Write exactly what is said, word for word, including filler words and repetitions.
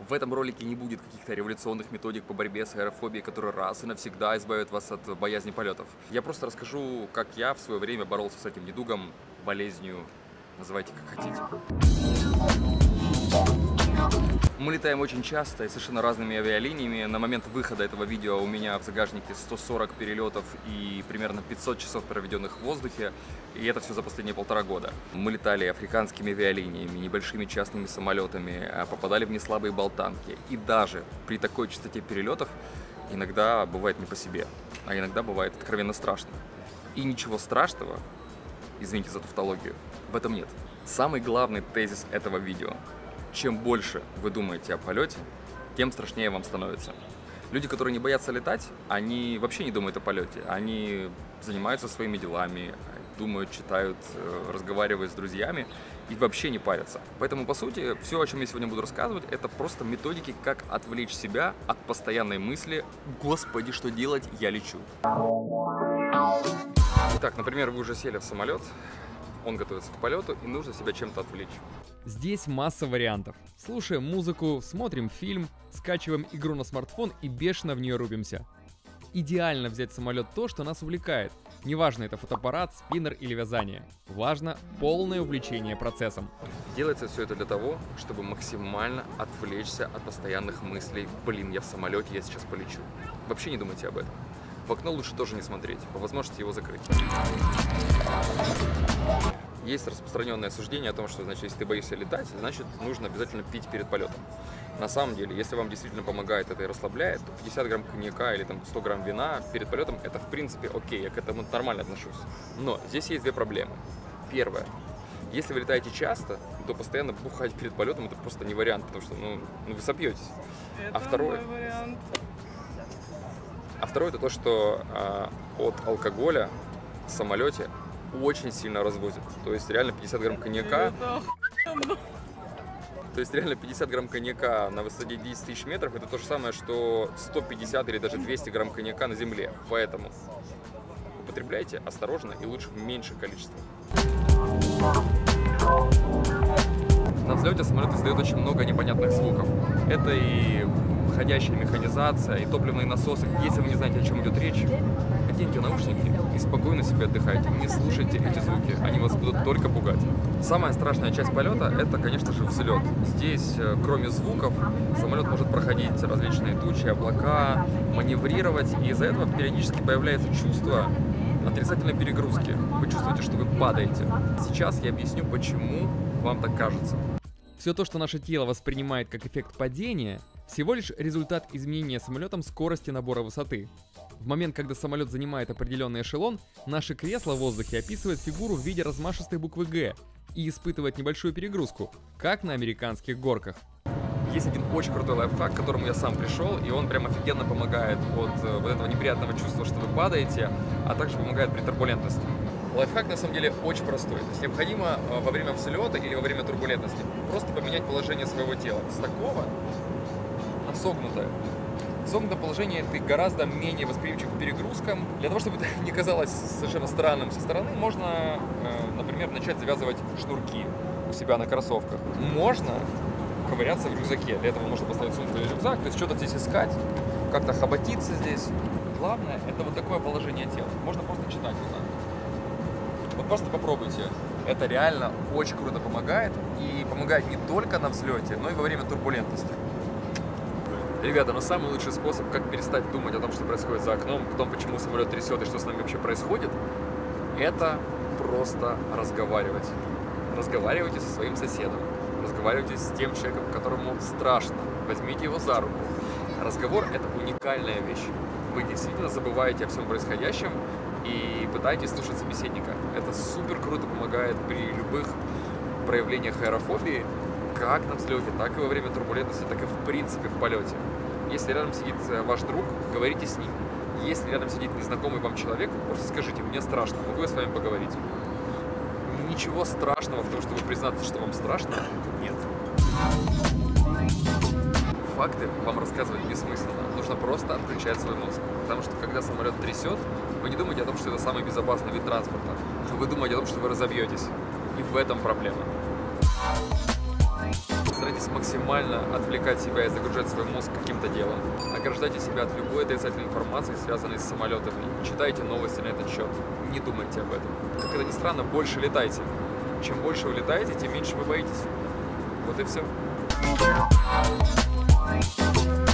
В этом ролике не будет каких-то революционных методик по борьбе с аэрофобией, которые раз и навсегда избавят вас от боязни полетов. Я просто расскажу, как я в свое время боролся с этим недугом, болезнью, называйте как хотите. Мы летаем очень часто и совершенно разными авиалиниями. На момент выхода этого видео у меня в загашнике сто сорок перелетов и примерно пятьсот часов, проведенных в воздухе. И это все за последние полтора года. Мы летали африканскими авиалиниями, небольшими частными самолетами, попадали в неслабые болтанки. И даже при такой частоте перелетов иногда бывает не по себе, а иногда бывает откровенно страшно. И ничего страшного, извините за тавтологию, в этом нет. Самый главный тезис этого видео: чем больше вы думаете о полете, тем страшнее вам становится. Люди, которые не боятся летать, они вообще не думают о полете. Они занимаются своими делами, думают, читают, разговаривают с друзьями и вообще не парятся. Поэтому, по сути, все, о чем я сегодня буду рассказывать, это просто методики, как отвлечь себя от постоянной мысли «Господи, что делать? Я лечу». Итак, например, вы уже сели в самолет, он готовится к полету, и нужно себя чем-то отвлечь. Здесь масса вариантов. Слушаем музыку, смотрим фильм, скачиваем игру на смартфон и бешено в нее рубимся. Идеально взять в самолет то, что нас увлекает. Неважно, это фотоаппарат, спиннер или вязание. Важно полное увлечение процессом. Делается все это для того, чтобы максимально отвлечься от постоянных мыслей: блин, я в самолете, я сейчас полечу. Вообще не думайте об этом. В окно лучше тоже не смотреть, по возможности его закрыть. Есть распространенное суждение о том, что, значит, если ты боишься летать, значит, нужно обязательно пить перед полетом. На самом деле, если вам действительно помогает это и расслабляет, то пятьдесят грамм коньяка или там сто грамм вина перед полетом — это, в принципе, окей, я к этому нормально отношусь. Но здесь есть две проблемы. Первая. Если вы летаете часто, то постоянно бухать перед полетом — это просто не вариант, потому что, ну, ну вы сопьетесь. Это а второе... мой вариант. А второе — это то, что а, от алкоголя в самолете очень сильно развозит. То есть реально пятьдесят грамм коньяка. То есть реально пятьдесят грамм коньяка на высоте десять тысяч метров — это то же самое, что сто пятьдесят или даже двести грамм коньяка на земле. Поэтому употребляйте осторожно и лучше в меньших количествах. На взлете самолет издает очень много непонятных звуков. Это и ходящая механизация, и топливные насосы. Если вы не знаете, о чем идет речь, оденьте наушники и спокойно себе отдыхайте. Не слушайте эти звуки, они вас будут только пугать. Самая страшная часть полета — это, конечно же, взлет. Здесь, кроме звуков, самолет может проходить различные тучи, облака, маневрировать, и из-за этого периодически появляется чувство отрицательной перегрузки. Вы чувствуете, что вы падаете. Сейчас я объясню, почему вам так кажется. Все то, что наше тело воспринимает как эффект падения, всего лишь результат изменения самолетом скорости набора высоты. В момент, когда самолет занимает определенный эшелон, наше кресло в воздухе описывает фигуру в виде размашистой буквы «Г» и испытывает небольшую перегрузку, как на американских горках. Есть один очень крутой лайфхак, к которому я сам пришел, и он прям офигенно помогает от вот этого неприятного чувства, что вы падаете, а также помогает при турбулентности. Лайфхак на самом деле очень простой. То есть необходимо во время взлета или во время турбулентности просто поменять положение своего тела. С такого на согнутое. В согнутом положении ты гораздо менее восприимчив к перегрузкам. Для того, чтобы это не казалось совершенно странным со стороны, можно, например, начать завязывать шнурки у себя на кроссовках. Можно ковыряться в рюкзаке. Для этого можно поставить сумку или рюкзак, то есть что-то здесь искать, как-то хоботиться здесь. Главное — это вот такое положение тела. Можно просто читать вот так. Вот просто попробуйте. Это реально очень круто помогает. И помогает не только на взлете, но и во время турбулентности. Ребята, но самый лучший способ, как перестать думать о том, что происходит за окном, о том, почему самолет трясет и что с нами вообще происходит, это просто разговаривать. Разговаривайте со своим соседом. Разговаривайте с тем человеком, которому страшно. Возьмите его за руку. Разговор — это уникальная вещь. Вы действительно забываете о всем происходящем и пытаетесь слушать собеседника. Это супер круто помогает при любых проявлениях аэрофобии, как на взлете, так и во время турбулентности, так и в принципе в полете. Если рядом сидит ваш друг, говорите с ним. Если рядом сидит незнакомый вам человек, просто скажите: мне страшно, могу я с вами поговорить? Ничего страшного в том, чтобы признаться, что вам страшно, нет. Факты вам рассказывать бессмысленно. Нужно просто отключать свой мозг. Потому что когда самолет трясет, вы не думаете о том, что это самый безопасный вид транспорта. Вы думаете о том, что вы разобьетесь. И в этом проблема. Старайтесь максимально отвлекать себя и загружать свой мозг каким-то делом. Ограждайте себя от любой отрицательной информации, связанной с самолетами. Читайте новости на этот счет. Не думайте об этом. Как это ни странно, больше летайте. Чем больше вы летаете, тем меньше вы боитесь. Вот и все.